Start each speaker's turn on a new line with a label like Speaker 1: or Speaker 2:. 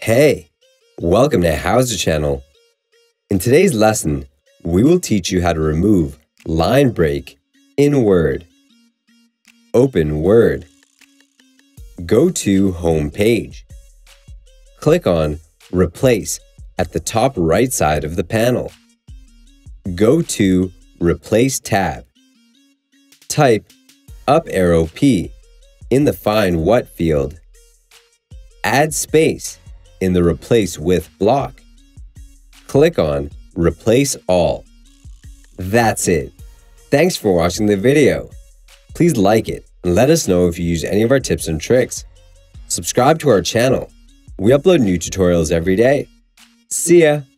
Speaker 1: Hey, welcome to Howza Channel. In today's lesson, we will teach you how to remove line break in Word. Open Word. Go to Home page. Click on Replace at the top right side of the panel. Go to Replace tab. Type up arrow P in the Find What field. Add space in the Replace With block. Click on Replace All. That's it. Thanks for watching the video. Please like it and let us know if you use any of our tips and tricks. Subscribe to our channel. We upload new tutorials every day. See ya!